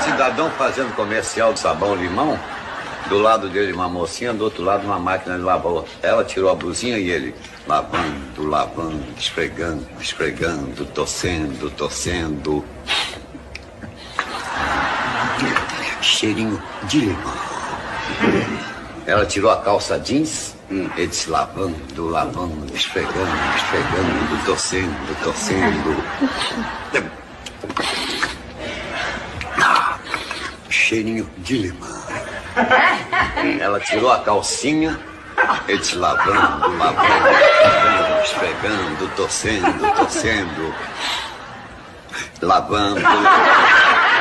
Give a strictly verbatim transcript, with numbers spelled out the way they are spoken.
Cidadão fazendo comercial de sabão limão, do lado dele uma mocinha, do outro lado uma máquina de lavar. Ela tirou a blusinha e ele lavando, lavando, esfregando, esfregando, torcendo, torcendo. Cheirinho de limão. Ela tirou a calça jeans, hum. ele disse lavando, lavando, esfregando, esfregando, torcendo, torcendo. Ah, cheirinho de limão. Ela tirou a calcinha, ele disse lavando, lavando, esfregando, esfregando, torcendo, torcendo. Lavando.